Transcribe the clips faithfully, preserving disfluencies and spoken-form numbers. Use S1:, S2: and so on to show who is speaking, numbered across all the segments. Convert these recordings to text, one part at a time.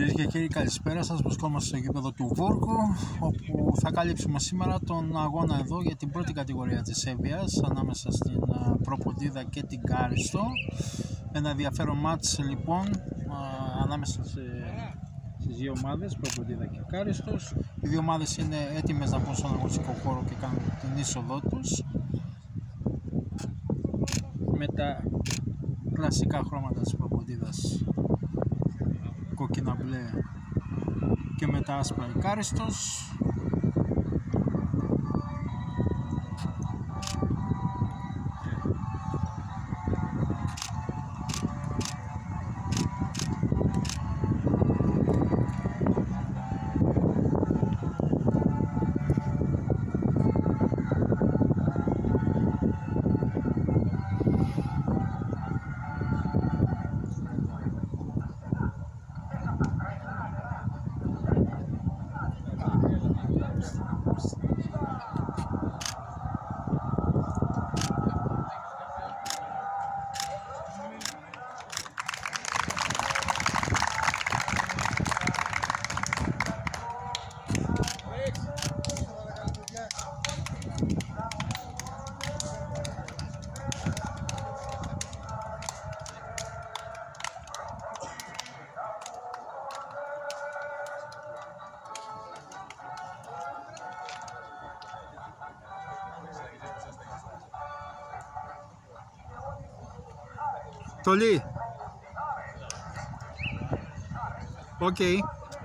S1: Κυρίες και κύριοι, καλησπέρα σας. Βρισκόμαστε στο γήπεδο του Βόρκου, όπου θα καλύψουμε σήμερα τον αγώνα εδώ για την πρώτη κατηγορία της Εύβοιας ανάμεσα στην Προποντίδα και την Κάριστο. Ένα ενδιαφέρον μάτς λοιπόν ανάμεσα σε, στις δύο ομάδες, Προποντίδα και Κάριστος. Οι δύο ομάδες είναι έτοιμες να μπουν στον αγωνιστικό χώρο και κάνουν την είσοδό τους με τα κλασικά χρώματα της Προποντίδας, κόκκινα μπλε και με τα άσπρα η Κάριστος. Τολί. Οκ. Okay.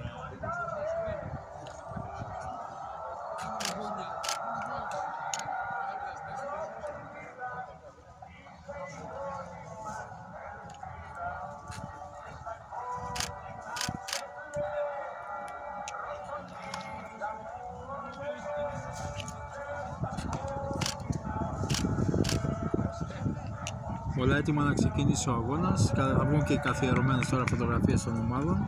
S1: Όλα έτοιμα να ξεκινήσει ο αγώνας. Θα βγουν και οι καθιερωμένες τώρα φωτογραφίες των ομάδων.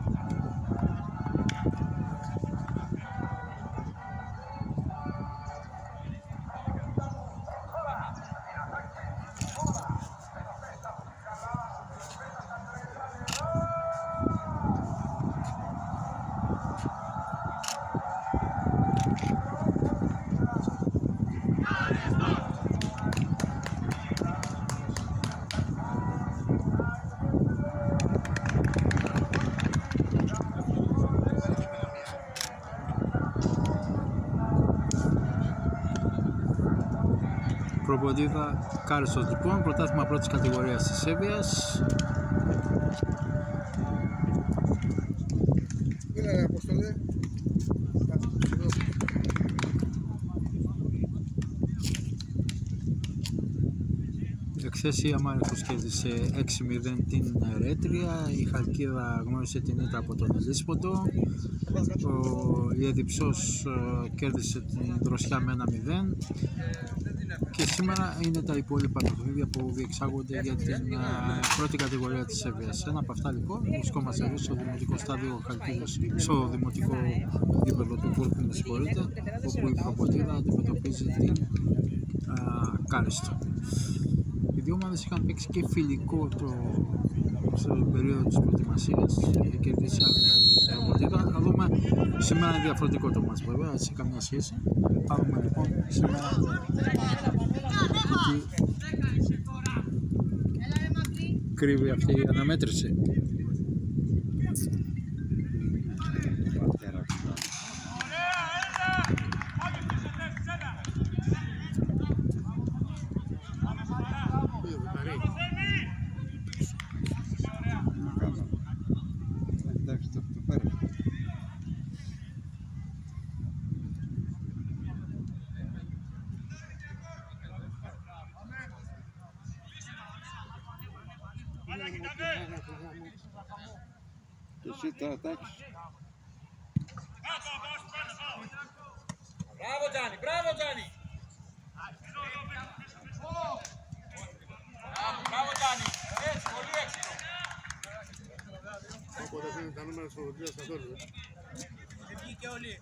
S1: Προποντίδα Κάριστος λοιπόν, πρωτάθλημα πρώτης κατηγορίας της Εύβοιας. Εχθές η Αμάρικος κέρδισε έξι μηδέν την Ρέτρια, η Χαλκίδα γνώρισε την ήττα από τον Ελίσποντο, η Εδιψός κέρδισε την Δροσιά με ένα μηδέν και σήμερα είναι τα υπόλοιπα παιχνίδια που διεξάγονται για την πρώτη κατηγορία της Εύβοιας. Ένα από αυτά λοιπόν βρισκόμαστε εδώ στο δημοτικό στάδιο Χαλκίδας, στο δημοτικό γήπεδο του Βόρκου, με συγχωρείτε, όπου η Προποντίδα αντιμετωπίζει την Κάριστο. Οι δύο ομάδες είχαν παίξει και φιλικό το, στο περίοδο της προετοιμασίας, κερδίσει η Προποντίδα. Θα δούμε σήμερα είναι διαφορετικό το μάτς, βέβαια, έτσι καμία σχέση. Θα δούμε λοιπόν σήμερα τι κρύβει αυτή η αναμέτρηση.
S2: Και εσύ τώρα εντάξει.
S3: Μπράβο Τζάνι, μπράβο Τζάνι. Μπράβο Τζάνι, έτσι, πολύ έξυπνο.
S2: Οπότε δεν είναι τα νούμερα της Προποντίδας καθόλου.
S3: Δεν βγήκε όλοι.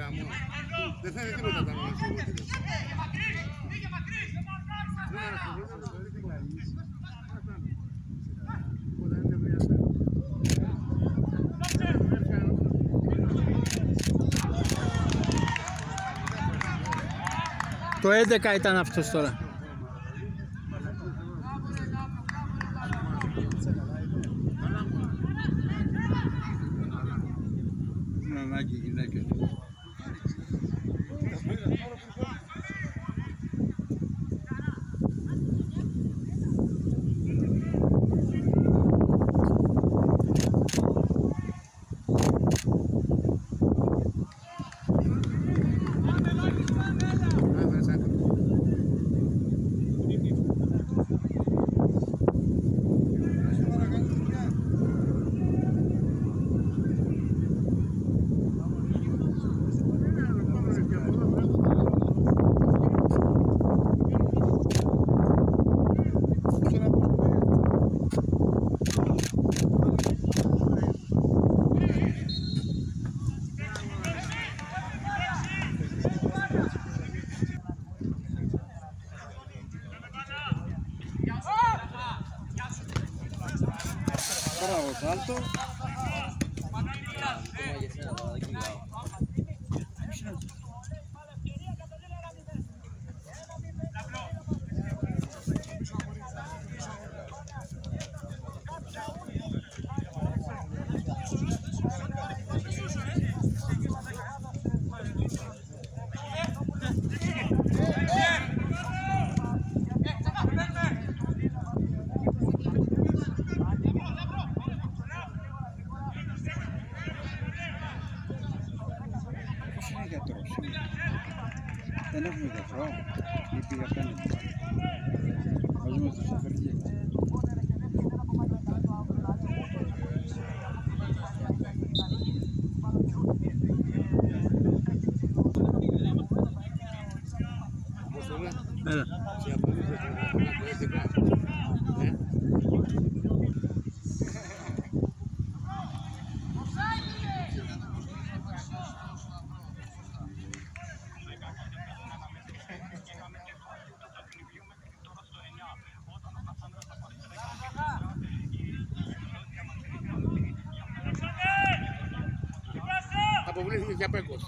S2: γάμο. Δεν θα είναι τίποτα τα νούμερα στο βοτήρες.
S1: Το έντεκα ήταν αυτός τώρα.
S2: Είναι ανάγκη γυναίκες. Bravo, salto. Είναι γιατρός. Δεν έχουμε γιατρό. Ή πήγα πέντε. Μαζί με τους αφαιρετικούς.
S1: Έλα.
S2: Αποβλήθηκε για πέκος.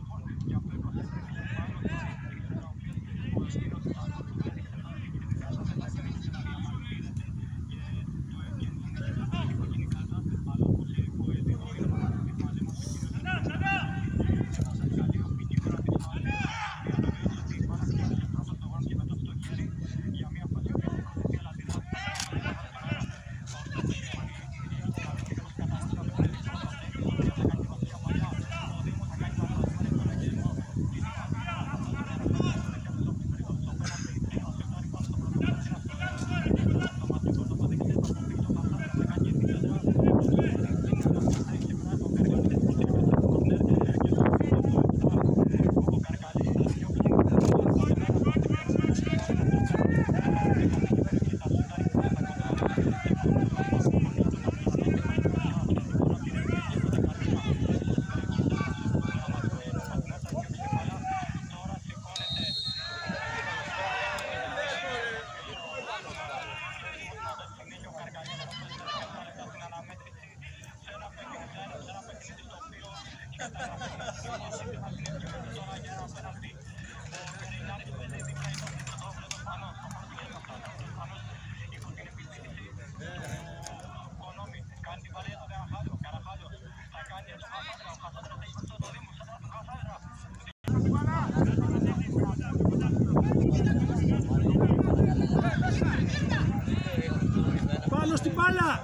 S1: Πάνω στην μπάλα!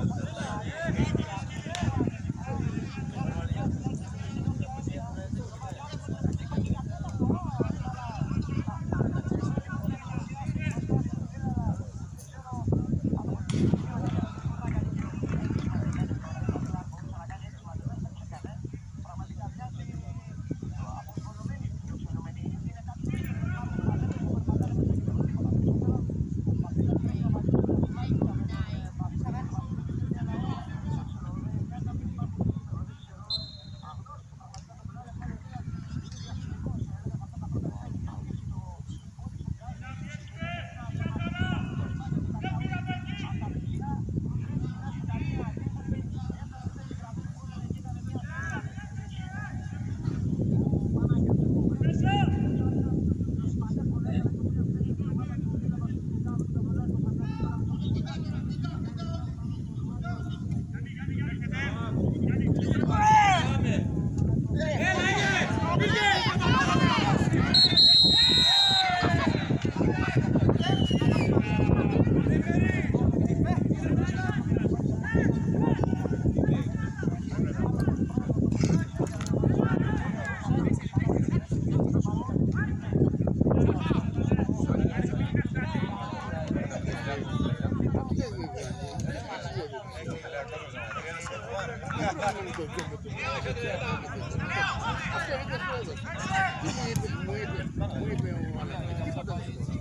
S4: Μου είπε, μου είπε ο Αλέξης, τίποτα δεν είπε.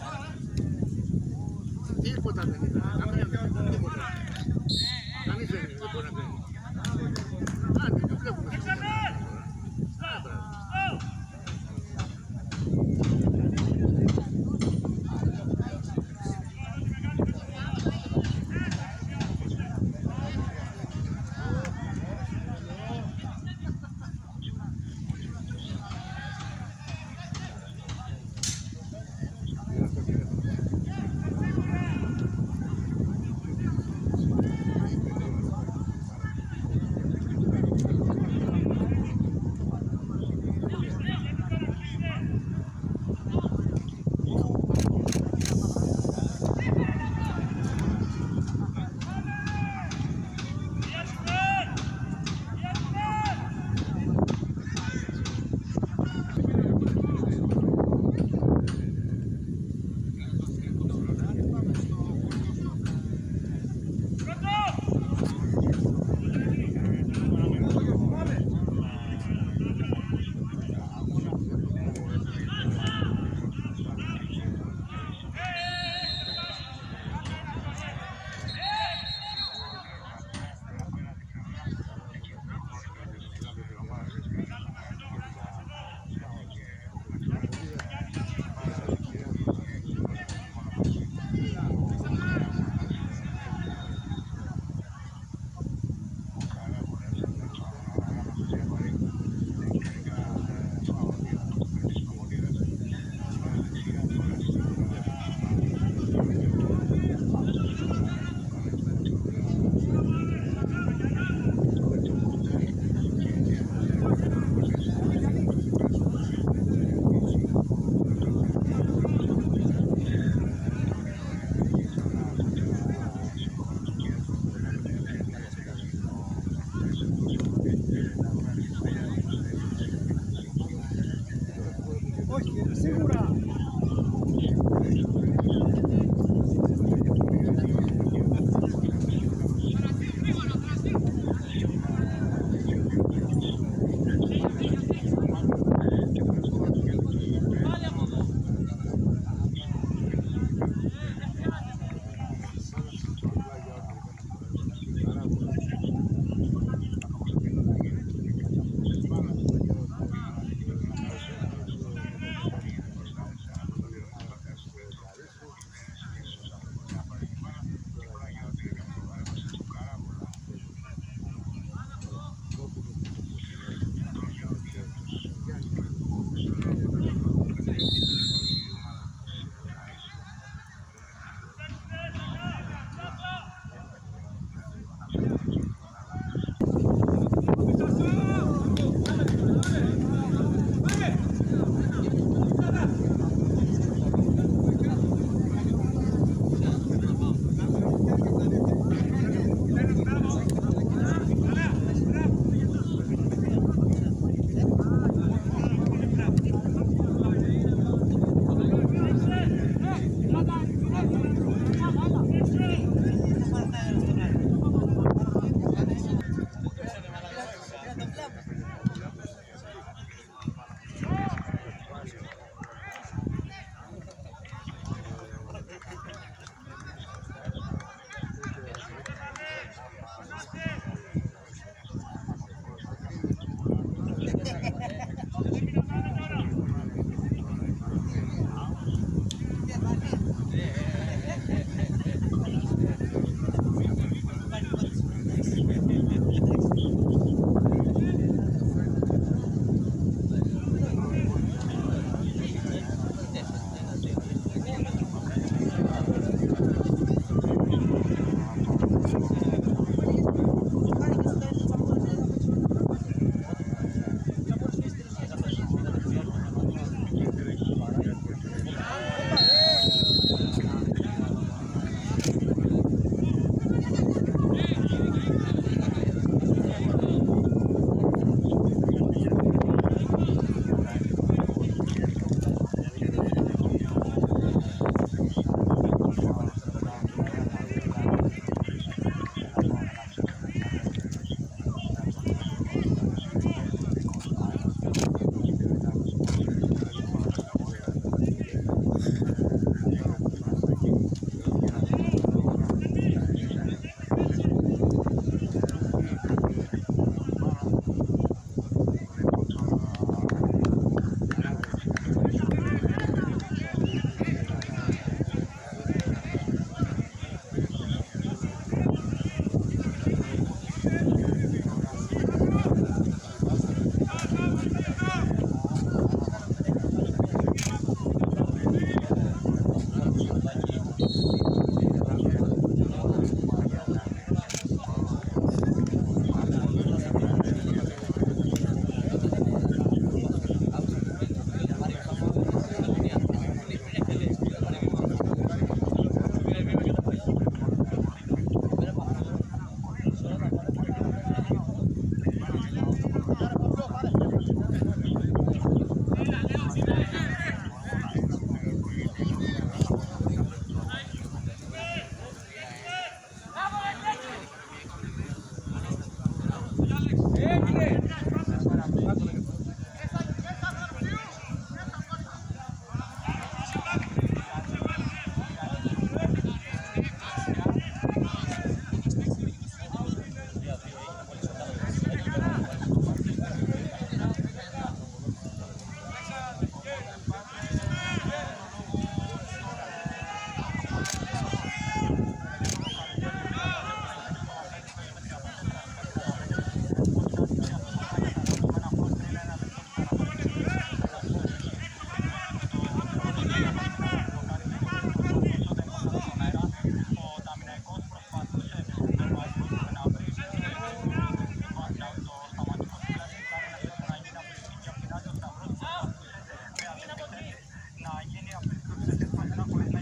S4: Τίποτα δεν είπε. Κανένα δεν είπε, τίποτα. Κανείς δεν μπορεί να πει. Άντε, το βλέπουμε.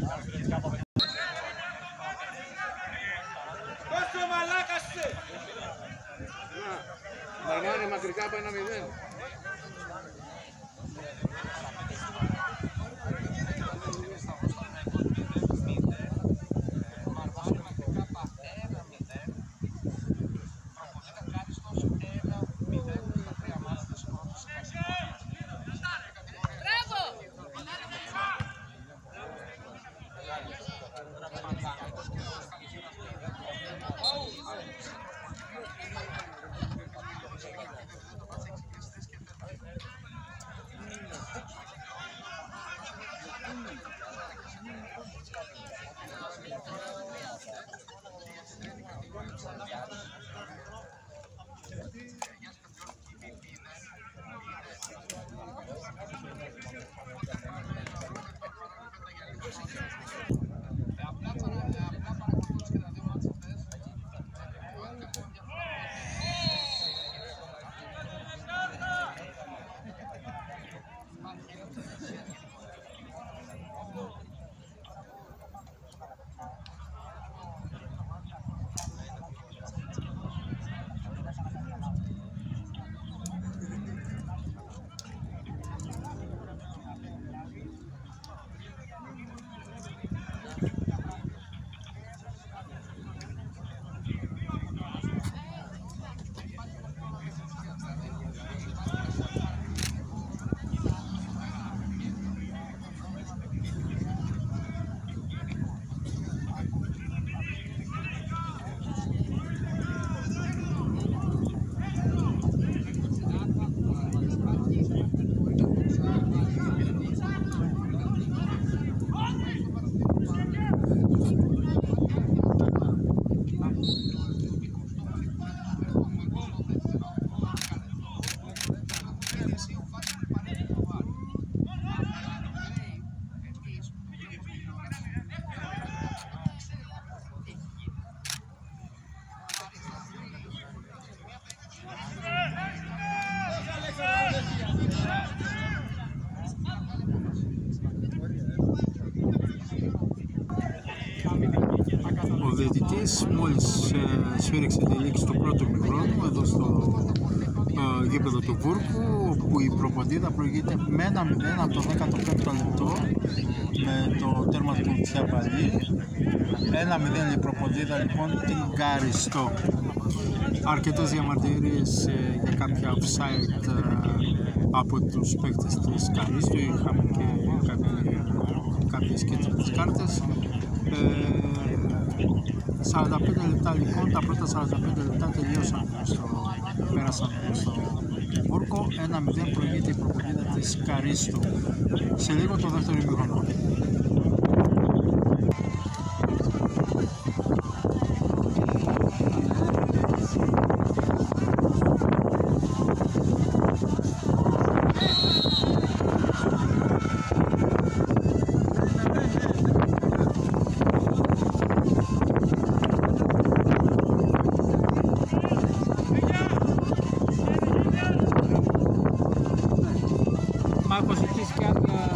S3: Πόσο μαλάκας είσαι!
S4: Να, να είναι μακρικά από ένα μηδέν.
S1: Ο διαιτητής μόλις ε, σφύριξε τη λήξη του πρώτου ημιχρόνου εδώ στο ε, γήπεδο του Βούρκου, όπου η Προποντίδα προηγείται με ένα μηδέν από το δέκατο πέμπτο λεπτό με το τέρμα του Τσιαπαλή. ένα μηδέν η Προποντίδα λοιπόν την Καριστό. Αρκετές διαμαρτυρίες ε, για κάποια offside ε, από τους παίκτες της Καρίστου. Είχαμε και κάποιοι, κάποιες κίτρινες κάρτες. Ε, σαράντα πέντε λεπτά λοιπόν, τα πρώτα σαράντα πέντε λεπτά τελείωσαν στο, πέρασαν στο Βούρκο. ένα μηδέν προηγείται η Προποντίδα της Καρίστου. Σε λίγο το δεύτερο ημίχρονο. Μάρκος, έχεις και άλλα...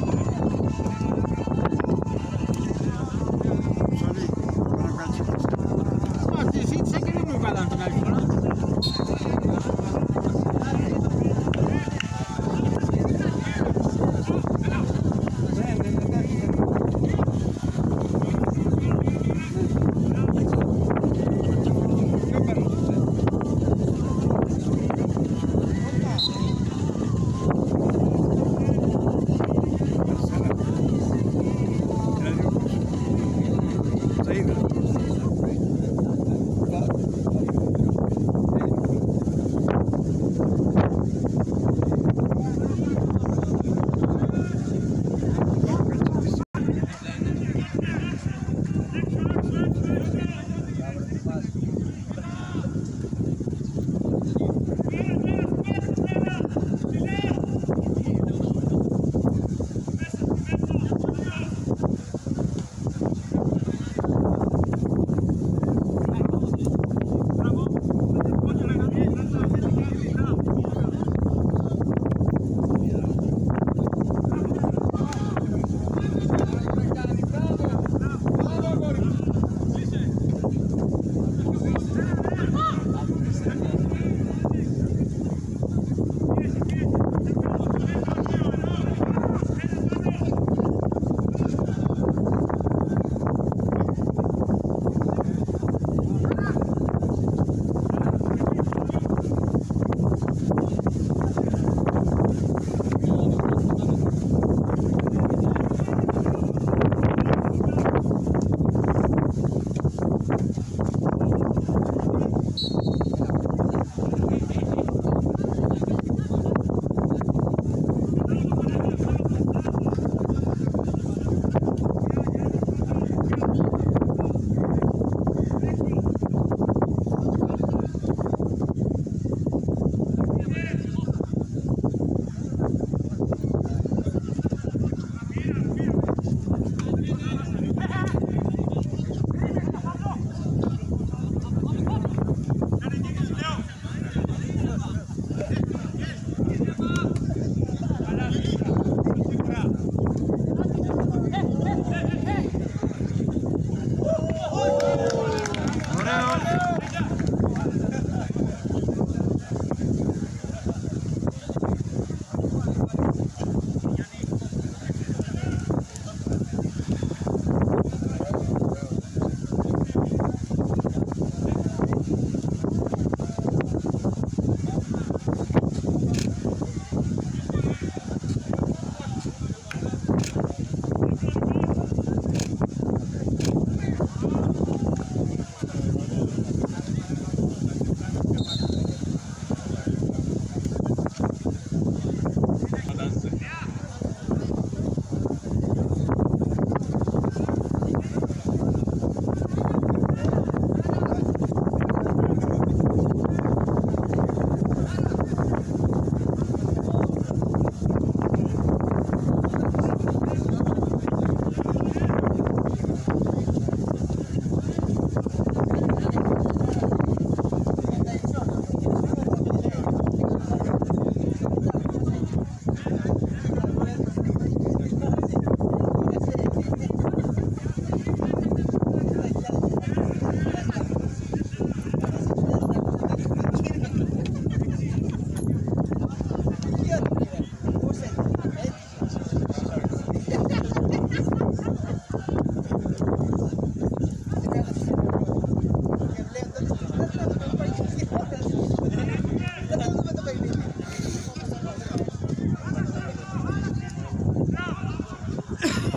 S1: Μα τη ζήτησα και δεν μου βγάλαν την άλλη φορά.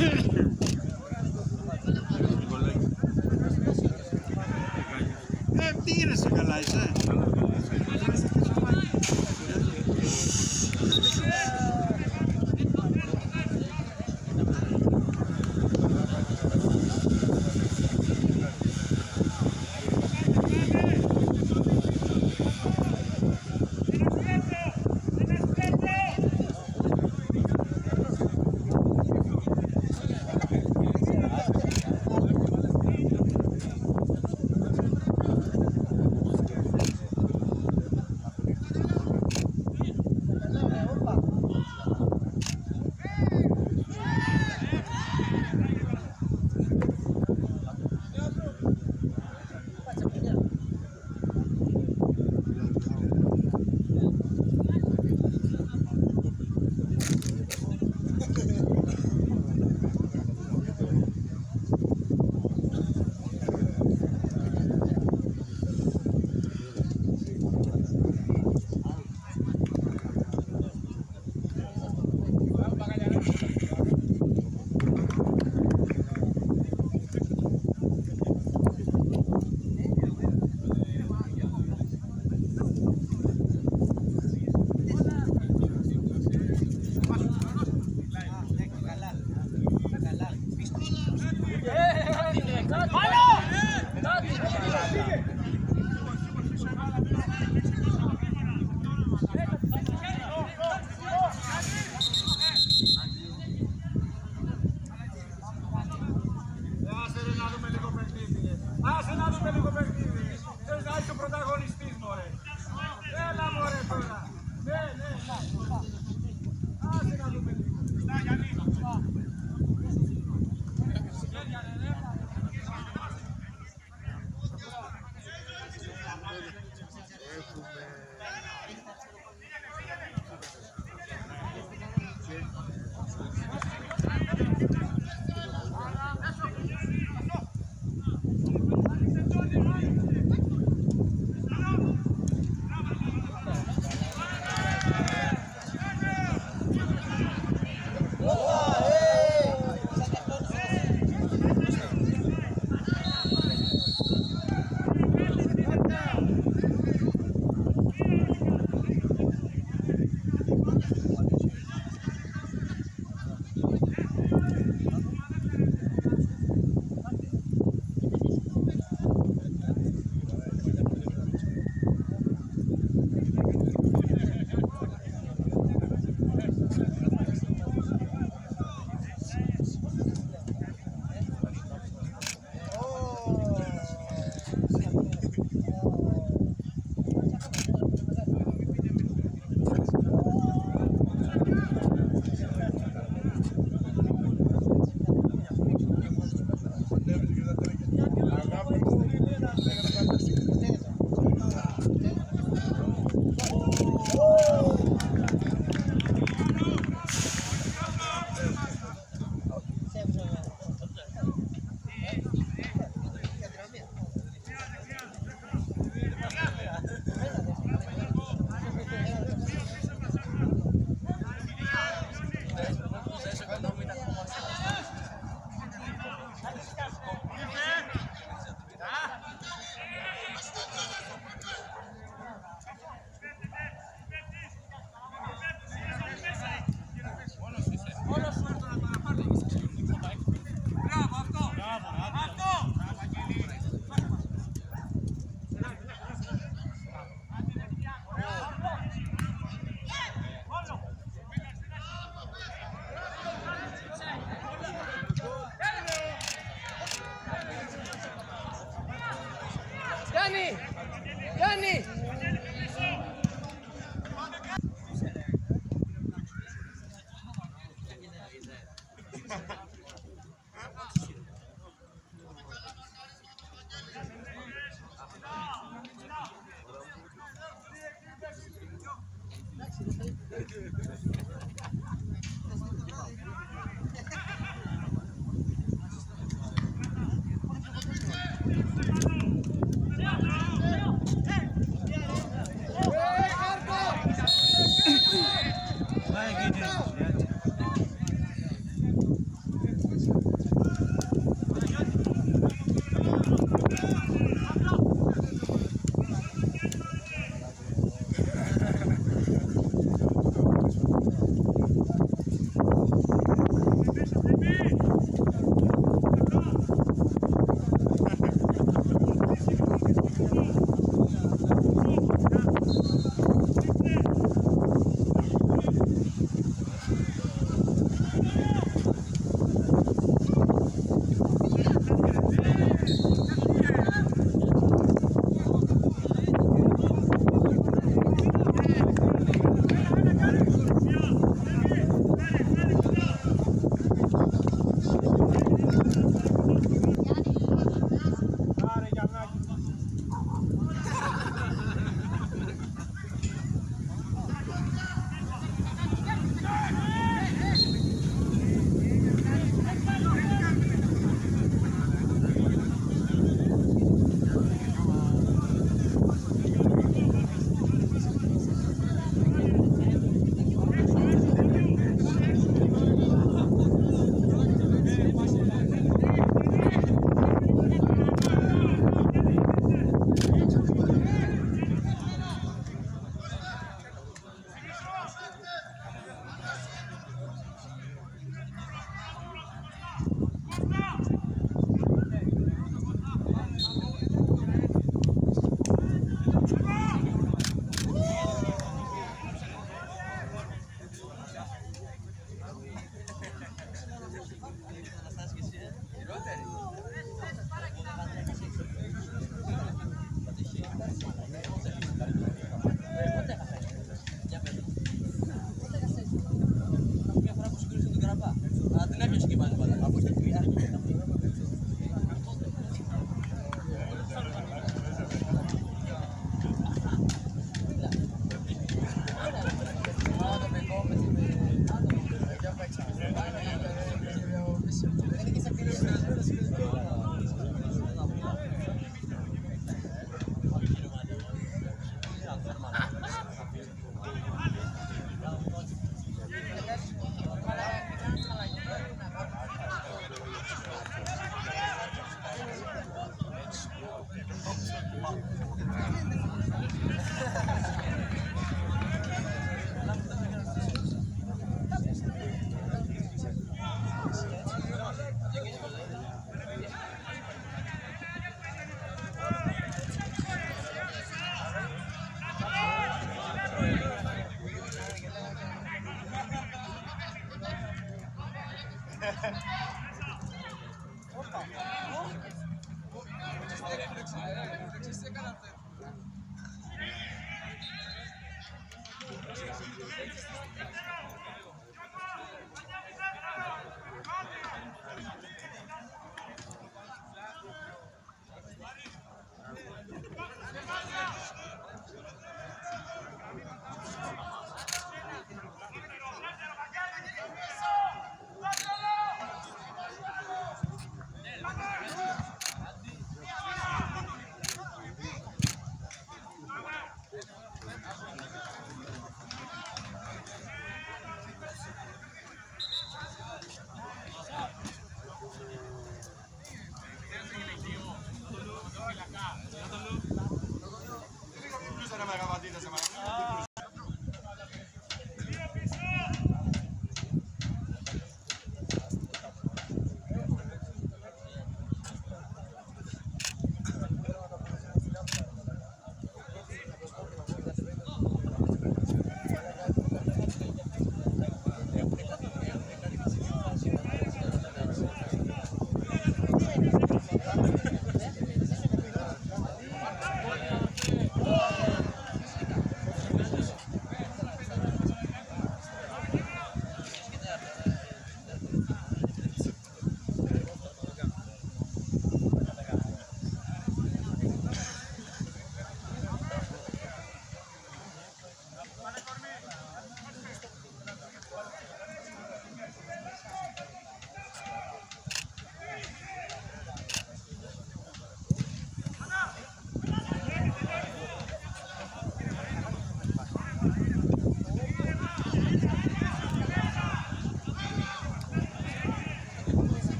S2: Ε, τι γίνεσαι καλά είσαι.
S3: Άσε να δούμε λίγο παιχνίδι. Θες να είσαι ο πρωταγωνιστής, μωρέ. Έλα, μωρέ, τώρα. Ναι, ναι, ναι. Άσε να δούμε λίγο.
S5: Γιάννη! Γιάννη!
S3: Thank you.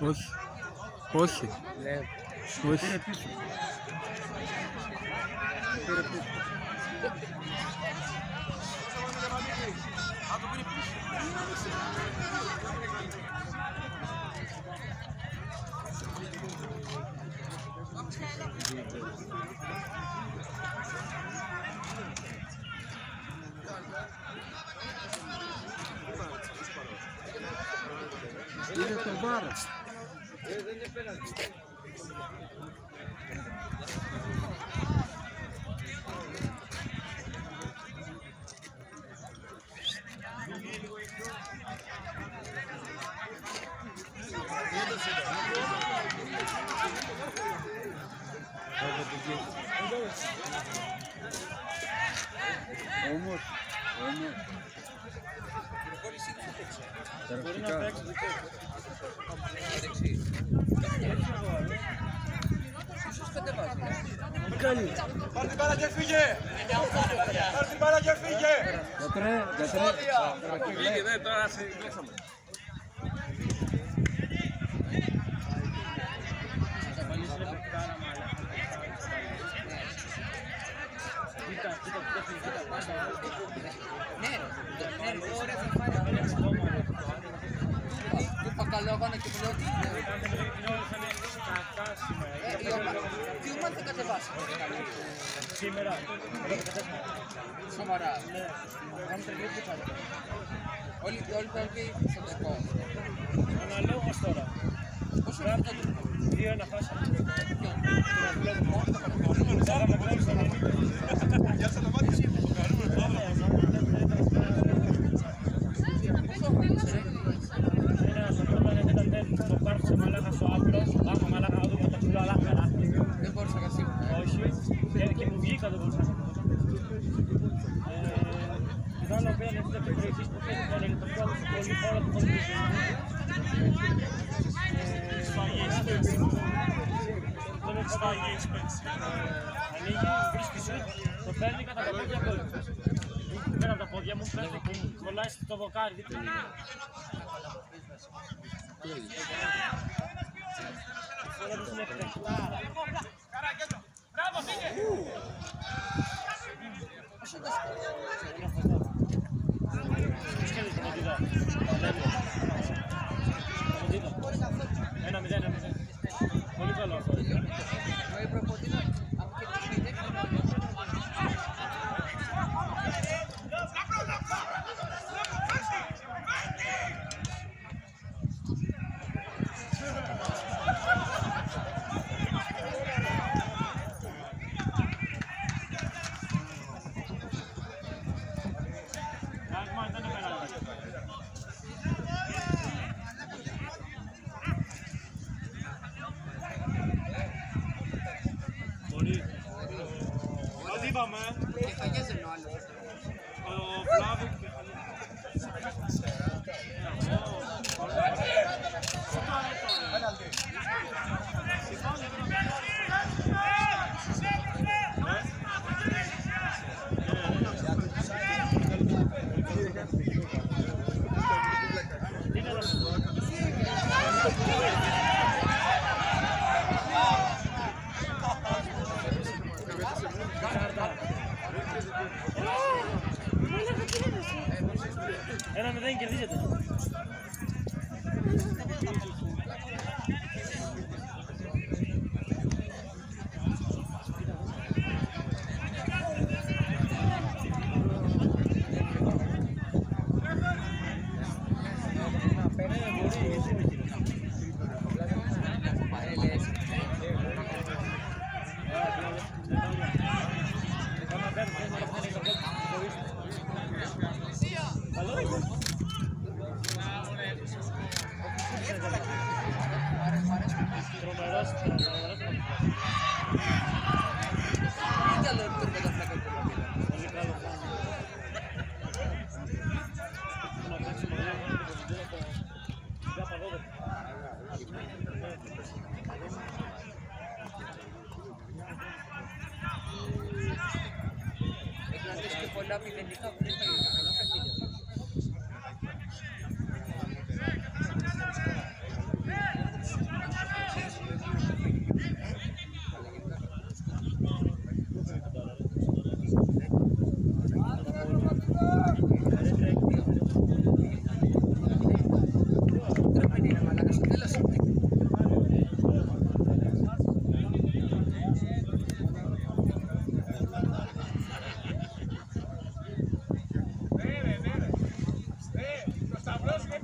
S1: Όχι. Όχι. Όχι.
S2: Πήρε πίσω. Πήρε πίσω. Είδε το βάρο. Όμως, όμως. Τεραστικά.
S3: Πάρ' την μπάλα και φύγε! Πάρ' την μπάλα και φύγε!
S2: Γιατρέ, γιατρέ.
S4: Λίγη δε, τώρα σε κλέψαμε.
S5: Καλό αγώνα και πρώτη. Τι ομάδα θα κατεβάσει
S3: Σήμερα.
S5: σοβαρά. Όλοι οι υπόλοιποι στον τεκό.
S3: Αναλόγως τώρα.
S5: Πόσο είναι το τρόπο.
S3: Δύο ένα φάσαμε. Γεια σας τα μάτια. Το πάρω σε μαλάκα στο άπλος, άμα μαλάκα να δούμε τα πουλά λάχαρα.
S5: Δεν μπορούσα να σίγουρα.
S3: Όχι, και μου βγήκα δεν μπορούσα να κάνω. Την άλλη οποία είναι την περιοχή που θέλει να είναι το πρώτο στο πολύ χώρο του κομπλήσου. Σφαγές. Δεν είναι σφαγές. Ανοίγει, βρίσκει σου, το παίρνει κατά τα πόδια γκολ. Πέρα από τα πόδια μου, παίρνει και κολλάει στο δοκάρι δίπλα. Μπράβο, φύγε! Ένα μηδέν, ένα μηδέν. Πολύ καλό αυτό.
S5: Και θα γέζε ο άλλος.
S3: Ο Φλάβο και ένα μηδέν κερδίζετε.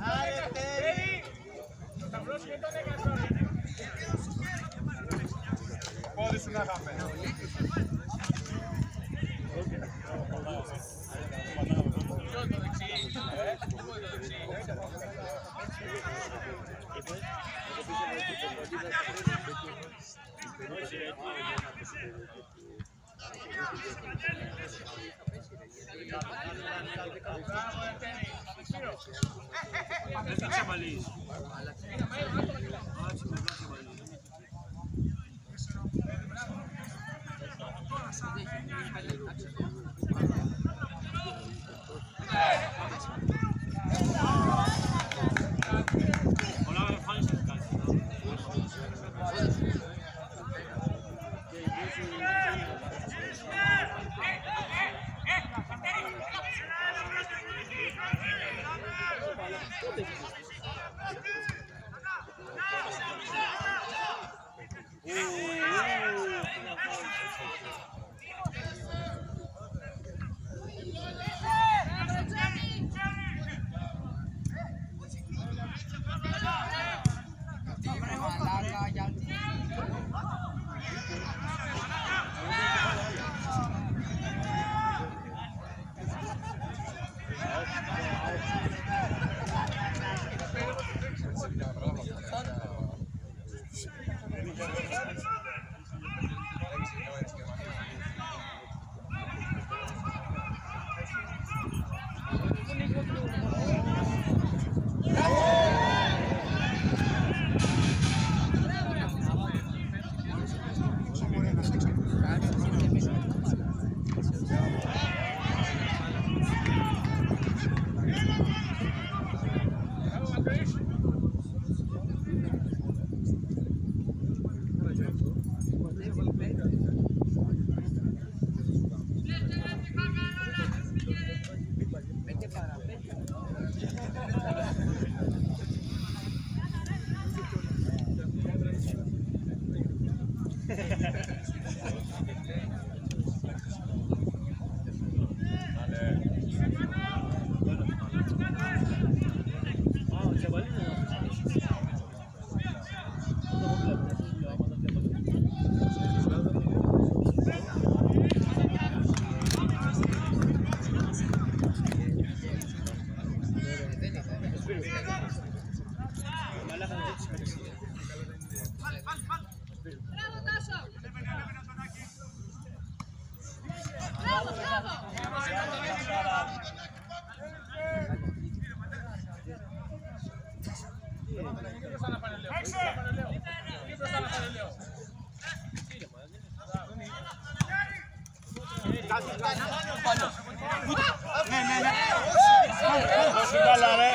S4: Πόδι σου να πάμε.
S3: Δεν θα ξεμαλείς. Όλα δεν φάνεις να κάνεις.
S4: Ναι, ναι, ναι. Δώσε μπάλα, ρε.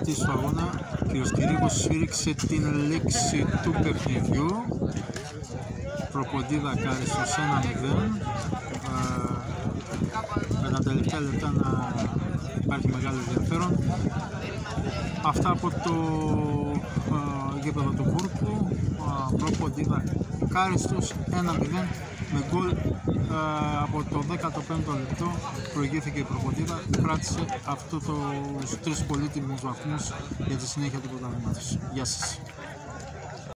S1: διαιτητής του αγώνα, κ. Κυρίκος, σφύριξε την λήξη του παιχνιδιού. Προποντίδα Κάριστος ένα μηδέν. Με τα τελευταία λεπτά να υπάρχει μεγάλο ενδιαφέρον. Αυτά από το uh, γήπεδο του Βούρκου. Uh, Προποντίδα Κάριστος ένα μηδέν με γκολ uh, από το δέκατο πέμπτο λεπτό. Προηγήθηκε η Προποντίδα, κράτησε αυτό τους τρεις πολύτιμους βαθμούς για τη συνέχεια του πρωταθλήματος. Γεια σας.